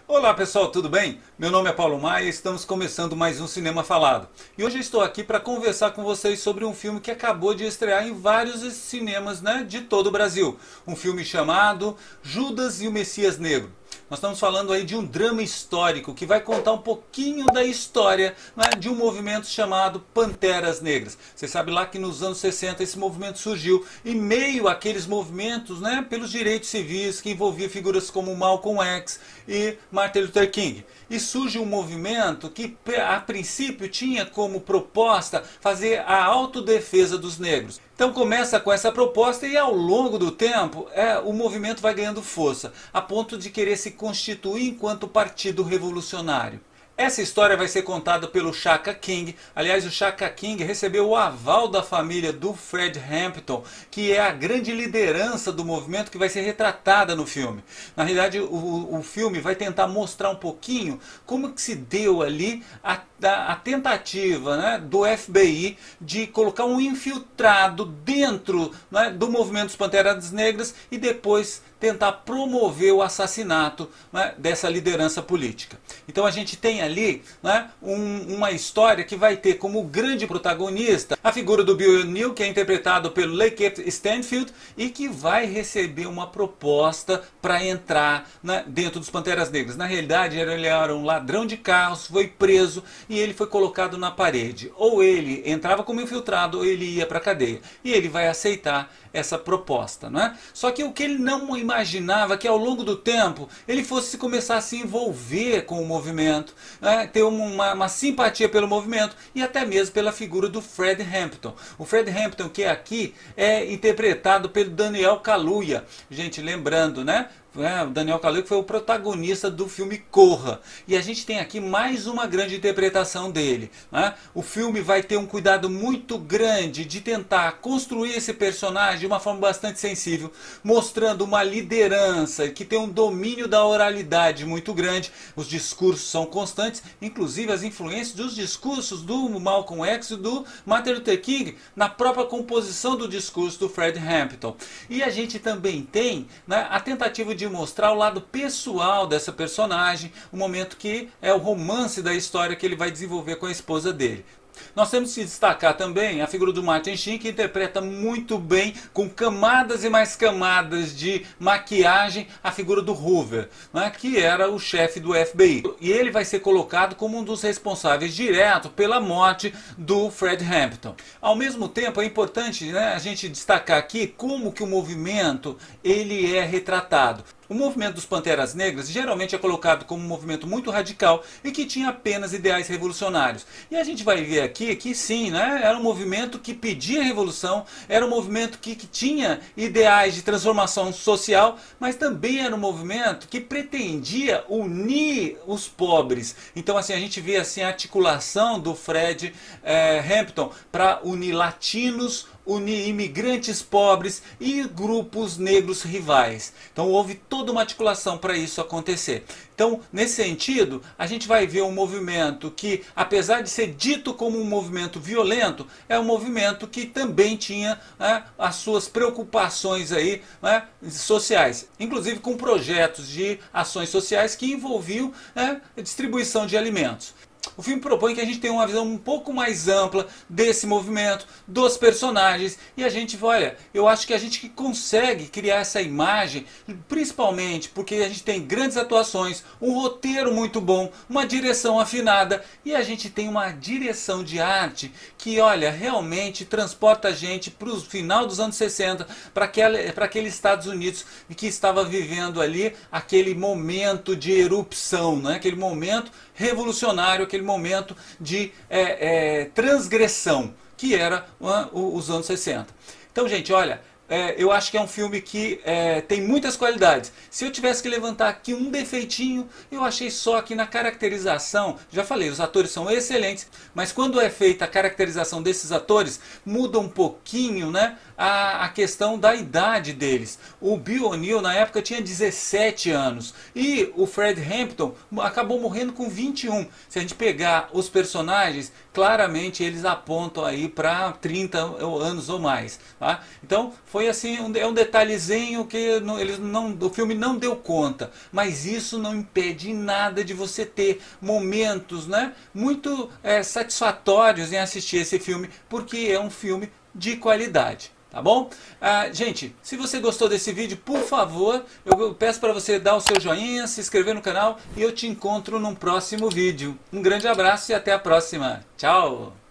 Olá pessoal, tudo bem? Meu nome é Paulo Maia e estamos começando mais um Cinema Falado. E hoje eu estou aqui para conversar com vocês sobre um filme que acabou de estrear em vários cinemas, de todo o Brasil. Um filme chamado Judas e o Messias Negro. Nós estamos falando aí de um drama histórico que vai contar um pouquinho da história, de um movimento chamado Panteras Negras. Você sabe lá que nos anos 60 esse movimento surgiu em meio àqueles movimentos, pelos direitos civis que envolvia figuras como Malcolm X e Martin Luther King. E surge um movimento que a princípio tinha como proposta fazer a autodefesa dos negros. Então começa com essa proposta e ao longo do tempo o movimento vai ganhando força, a ponto de querer se constituir enquanto partido revolucionário. Essa história vai ser contada pelo Shaka King. Aliás, o Shaka King recebeu o aval da família do Fred Hampton, que é a grande liderança do movimento que vai ser retratada no filme. Na realidade, o filme vai tentar mostrar um pouquinho como que se deu ali a tentativa do FBI de colocar um infiltrado dentro do movimento dos Panteras Negras e depois tentar promover o assassinato dessa liderança política. Então a gente tem ali uma história que vai ter como grande protagonista a figura do Bill O'Neill, que é interpretado pelo Lakeith Stanfield e que vai receber uma proposta para entrar dentro dos Panteras Negras. Na realidade ele era um ladrão de carros, foi preso e ele foi colocado na parede. Ou ele entrava como infiltrado ou ele ia para a cadeia. E ele vai aceitar essa proposta, Só que o que ele não imaginava é que ao longo do tempo ele fosse começar a se envolver com o movimento, ter uma simpatia pelo movimento e até mesmo pela figura do Fred Hampton. O Fred Hampton, que aqui é interpretado pelo Daniel Kaluuya. Gente, lembrando, o Daniel Kaluuya que foi o protagonista do filme Corra. E a gente tem aqui mais uma grande interpretação dele. O filme vai ter um cuidado muito grande de tentar construir esse personagem de uma forma bastante sensível, mostrando uma liderança que tem um domínio da oralidade muito grande. Os discursos são constantes, inclusive as influências dos discursos do Malcolm X e do Martin Luther King na própria composição do discurso do Fred Hampton. E a gente também tem a tentativa de mostrar o lado pessoal dessa personagem, o momento que é o romance da história que ele vai desenvolver com a esposa dele. Nós temos que destacar também a figura do Martin Sheen, que interpreta muito bem, com camadas e mais camadas de maquiagem, a figura do Hoover, que era o chefe do FBI. E ele vai ser colocado como um dos responsáveis direto pela morte do Fred Hampton. Ao mesmo tempo, é importante a gente destacar aqui como que o movimento ele é retratado. O movimento dos Panteras Negras geralmente é colocado como um movimento muito radical e que tinha apenas ideais revolucionários. E a gente vai ver aqui que sim, era um movimento que pedia revolução, era um movimento que tinha ideais de transformação social, mas também era um movimento que pretendia unir os pobres. Então assim, a gente vê assim, a articulação do Fred Hampton para unir latinos, unir imigrantes pobres e grupos negros rivais. Então houve toda uma articulação para isso acontecer. Então, nesse sentido, a gente vai ver um movimento que, apesar de ser dito como um movimento violento, é um movimento que também tinha as suas preocupações aí, sociais, inclusive com projetos de ações sociais que envolviam a distribuição de alimentos. O filme propõe que a gente tenha uma visão um pouco mais ampla desse movimento, dos personagens, e a gente, olha, eu acho que a gente consegue criar essa imagem, principalmente porque a gente tem grandes atuações, um roteiro muito bom, uma direção afinada, e a gente tem uma direção de arte que, olha, realmente transporta a gente para o final dos anos 60, para aquele Estados Unidos que estava vivendo ali aquele momento de erupção, aquele momento revolucionário, aquele momento de transgressão, que era os anos 60. Então, gente, olha, eu acho que é um filme que tem muitas qualidades. Se eu tivesse que levantar aqui um defeitinho, eu achei só que na caracterização, já falei, os atores são excelentes, mas quando é feita a caracterização desses atores, muda um pouquinho a questão da idade deles. O Bill O'Neill na época tinha 17 anos e o Fred Hampton acabou morrendo com 21. Se a gente pegar os personagens, claramente eles apontam aí para 30 anos ou mais. Tá? Então foi assim, é um detalhezinho que o filme não deu conta, mas isso não impede em nada de você ter momentos, né, muito satisfatórios em assistir esse filme, porque é um filme de qualidade. Tá bom? Gente, se você gostou desse vídeo, por favor, eu peço para você dar o seu joinha, se inscrever no canal e eu te encontro num próximo vídeo. Um grande abraço e até a próxima. Tchau!